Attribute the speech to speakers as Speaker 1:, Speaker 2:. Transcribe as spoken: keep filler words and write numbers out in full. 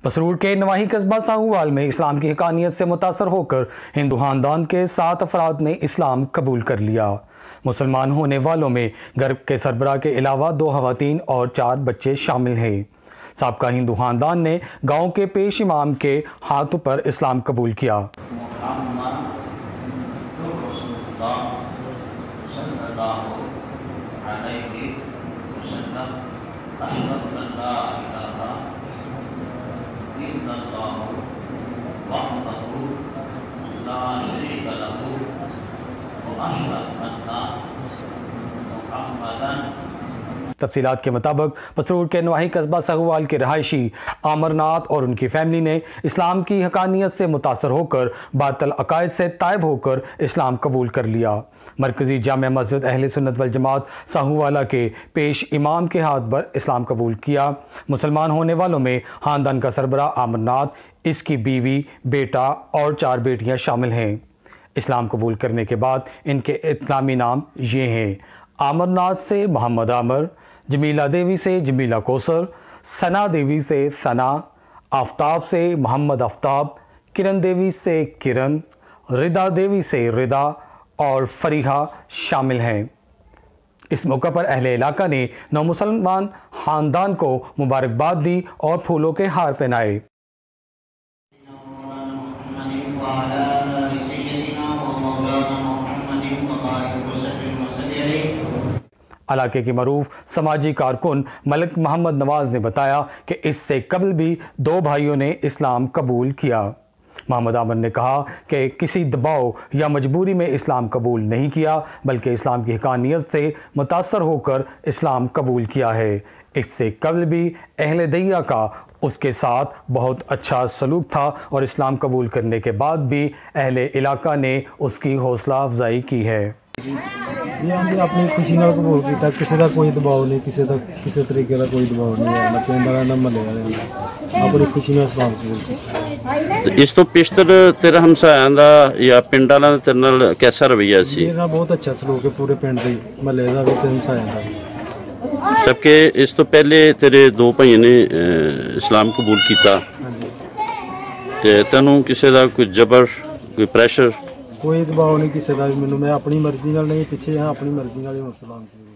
Speaker 1: مسرور کے نواحی قصبہ ساہووال میں اسلام کی حقانیت سے متاثر ہو کر ہندو خاندان کے سات افراد نے اسلام قبول کر لیا۔ مسلمان ہونے والوں میں گھر کے سربراہ کے علاوہ دو خواتین اور چار بچے شامل ہیں۔ سابقہ ہندو خاندان نے گاؤں کے پیش امام کے ہاتھوں پر اسلام قبول کیا۔ تفصیلات کے مطابق مسرور کے نواحی قصبہ ساہووال کے رہائشی امر ناتھ اور ان کی فیملی نے اسلام کی حقانیت سے متاثر ہو کر باطل عقائد سے تائب ہو کر اسلام قبول کر لیا۔ مرکزی جامع مسجد اہل سنت والجماعت ساہووالا کے پیش امام کے ہاتھ پر اسلام قبول کیا۔ مسلمان ہونے والوں میں خاندان کا سربراہ امر ناتھ، اس کی بیوی، بیٹا اور چار بیٹیاں شامل ہیں۔ اسلام قبول کرنے کے بعد ان کے اسلامی نام یہ ہیں: امر ناتھ سے محمد عامر، جمیلہ دیوی سے جمیلہ کوثر، ثنا دیوی سے ثنا، آفتاب سے محمد آفتاب، کرن دیوی سے کرن، ردا دیوی سے ردا اور فریحہ شامل ہیں۔ اس موقع پر اہل علاقہ نے نومسلمان خاندان کو مبارکباد دی اور پھولوں کے ہار پہنائے۔ علاقے کی معروف سماجی کارکن ملک محمد نواز نے بتایا کہ اس سے قبل بھی دو بھائیوں نے اسلام قبول کیا۔ محمد عامر نے کہا کہ کسی دباؤ یا مجبوری میں اسلام قبول نہیں کیا، بلکہ اسلام کی حقانیت سے متاثر ہو کر اسلام قبول کیا ہے۔ اس سے قبل بھی اہل دیا کا اس کے ساتھ بہت اچھا سلوک تھا اور اسلام قبول کرنے کے بعد بھی اہل علاقہ نے اس کی حوصلہ افزائی کی ہے۔
Speaker 2: جی ہاں جی اپنی خوشی نال قبول کیتا، کسی کا کوئی دباؤ نہیں، کسی کا کسی طریقے کا کوئی دباؤ نہیں ہے، نہ پنڈ والا نہ محلے والے، اپنی خوشی نال اسلام قبول کیتا۔
Speaker 3: اس تو پیشتر تیرا ہمسایاں دا یا پنڈ والا دا تیرے نال کیسا رویہ سی؟
Speaker 2: میرا بہت اچھا سلوک ہے پورے پنڈ دے، محلے دا بھی تے ہمسایاں دا بھی۔
Speaker 3: جبکہ اس تو پہلے تیرے دو بھائی نے اسلام قبول کیتا تے تینوں کسی دا کوئی جبر کوئی پریشر؟
Speaker 2: کوئی دباؤ نہیں کسی کا، میں اپنی مرضی نال نہیں، پیچھے ہاں اپنی مرضی نال ہی اسلام قبول